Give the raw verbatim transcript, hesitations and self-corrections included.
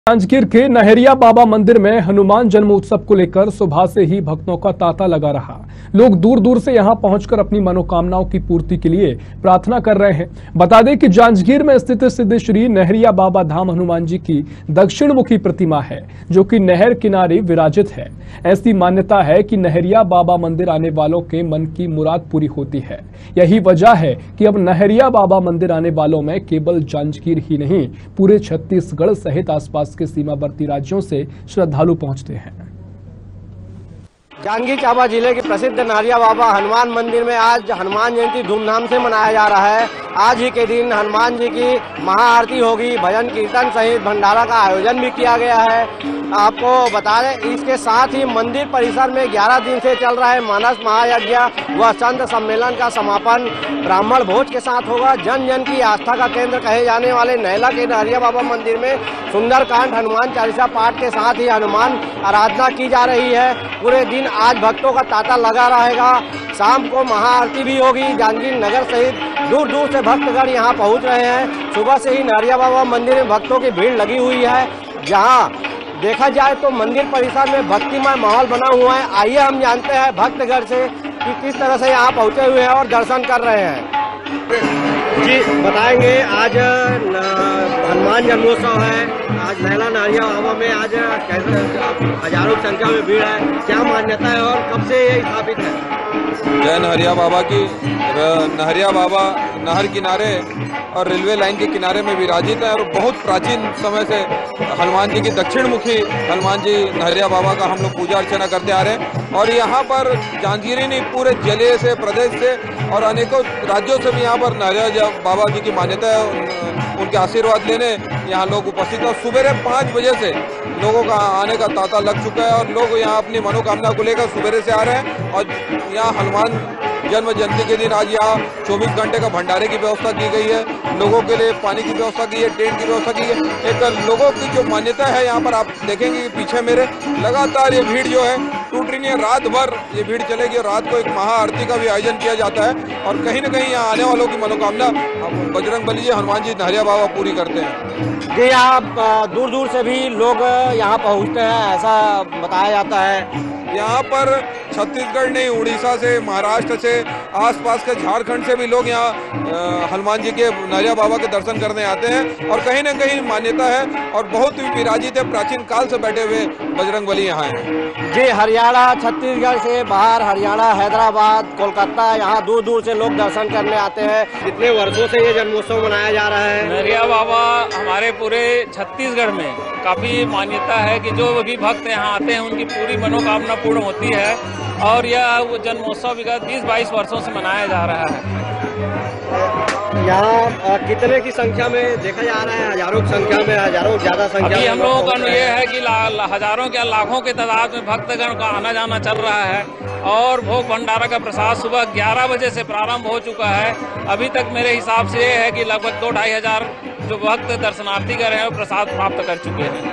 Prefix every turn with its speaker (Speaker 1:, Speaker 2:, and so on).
Speaker 1: जांजगीर के नहरिया बाबा मंदिर में हनुमान जन्मोत्सव को लेकर सुबह से ही भक्तों का तांता लगा रहा। लोग दूर दूर से यहां पहुंचकर अपनी मनोकामनाओं की पूर्ति के लिए प्रार्थना कर रहे हैं। बता दें कि जांजगीर में स्थित सिद्ध श्री नहरिया बाबा धाम हनुमान जी की दक्षिण मुखी प्रतिमा है, जो कि नहर किनारे विराजित है। ऐसी मान्यता है कि नहरिया बाबा मंदिर आने वालों के मन की मुराद पूरी होती है। यही वजह है कि अब नहरिया बाबा मंदिर आने वालों में केवल जांजगीर ही नहीं, पूरे छत्तीसगढ़ सहित आसपास के सीमावर्ती राज्यों से श्रद्धालु पहुंचते हैं।
Speaker 2: जांजगीर चांपा जिले के प्रसिद्ध नहरिया बाबा हनुमान मंदिर में आज हनुमान जयंती धूमधाम से मनाया जा रहा है। आज ही के दिन हनुमान जी की महाआरती होगी, भजन कीर्तन सहित भंडारा का आयोजन भी किया गया है। आपको बता दें, इसके साथ ही मंदिर परिसर में ग्यारह दिन से चल रहा है मानस महायज्ञ व संत सम्मेलन का समापन ब्राह्मण भोज के साथ होगा। जन जन की आस्था का केंद्र कहे जाने वाले नैला के नहरिया बाबा मंदिर में सुंदरकांड हनुमान चालीसा पाठ के साथ ही हनुमान आराधना की जा रही है। पूरे दिन आज भक्तों का तांता लगा रहेगा। शाम को महाआरती भी होगी। जांजगीर नगर सहित दूर दूर से भक्तगण यहाँ पहुँच रहे हैं। सुबह से ही नहरिया बाबा मंदिर में भक्तों की भीड़ लगी हुई है। जहाँ देखा जाए तो मंदिर परिसर में भक्तिमय माहौल बना हुआ है। आइए हम जानते हैं भक्तगण से कि किस तरह से यहाँ पहुँचे हुए हैं और दर्शन कर रहे हैं। जी बताएंगे, आज हनुमान जन्मोत्सव है, आज नैला नहरिया बाबा में आज कैसे हजारों की संख्या में भीड़ है, क्या मान्यता है और कब से ये स्थापित है?
Speaker 3: जय नहरिया बाबा की। नहरिया बाबा नहर किनारे और रेलवे लाइन के किनारे में विराजित है और बहुत प्राचीन समय से हनुमान जी की दक्षिण मुखी हनुमान जी नहरिया बाबा का हम लोग पूजा अर्चना करते आ रहे हैं। और यहाँ पर जांजगीर ही नहीं, पूरे जिले से, प्रदेश से और अनेकों राज्यों से भी यहाँ पर नहरिया बाबा जी की मान्यता है। उनके आशीर्वाद लेने यहाँ लोग उपस्थित हैं। सुबह पाँच बजे से लोगों का आने का तांता लग चुका है और लोग यहाँ अपनी मनोकामना को लेकर सुबह से आ रहे हैं। और यहाँ हनुमान जन्म जयंती के दिन आज यहाँ चौबीस घंटे का भंडारे की व्यवस्था की गई है। लोगों के लिए पानी की व्यवस्था की है, टेंट की व्यवस्था की है। एक लोगों की जो मान्यता है, यहाँ पर आप देखेंगे कि पीछे मेरे लगातार ये भीड़ जो है टूट रही है। रात भर ये भीड़ चलेगी और रात को एक महाआरती का भी आयोजन किया जाता है। और कहीं ना कहीं यहाँ आने वालों की मनोकामना बजरंग बली जी, हनुमान जी, नहरिया बाबा पूरी करते हैं।
Speaker 2: जी, यहाँ दूर दूर से भी लोग यहाँ पहुँचते हैं, ऐसा बताया जाता है।
Speaker 3: यहाँ पर छत्तीसगढ़ नहीं, उड़ीसा से, महाराष्ट्र से, आसपास के झारखंड से भी लोग यहाँ हनुमान जी के नहरिया बाबा के दर्शन करने आते हैं। और कहीं ना कहीं मान्यता है और बहुत विराजित है, प्राचीन काल से बैठे हुए बजरंग बली यहाँ हैं।
Speaker 2: जी, हरियाणा, छत्तीसगढ़ से बाहर, हरियाणा, हैदराबाद, कोलकाता, यहाँ दूर दूर से लोग दर्शन करने आते हैं। कितने वर्षों से ये जन्मोत्सव मनाया जा रहा है?
Speaker 4: नहरिया बाबा हमारे पूरे छत्तीसगढ़ में काफी मान्यता है कि जो भी भक्त यहाँ आते हैं उनकी पूरी मनोकामना पूर्ण होती है। और यह जन्मोत्सव विगत बीस बाईस वर्षों से मनाया जा रहा है।
Speaker 2: यहाँ कितने की संख्या में देखा जा रहा है? हजारों की संख्या में, हजारों ज्यादा संख्या
Speaker 4: अभी हम लोगों का ये है कि हजारों के लाखों के तादाद में भक्तगण का आना जाना चल रहा है। और भोग भंडारा का प्रसाद सुबह ग्यारह बजे से प्रारंभ हो चुका है। अभी तक मेरे हिसाब से ये है कि लगभग दो ढाई हजार जो भक्त दर्शनार्थी कर रहे हैं प्रसाद प्राप्त कर चुके हैं।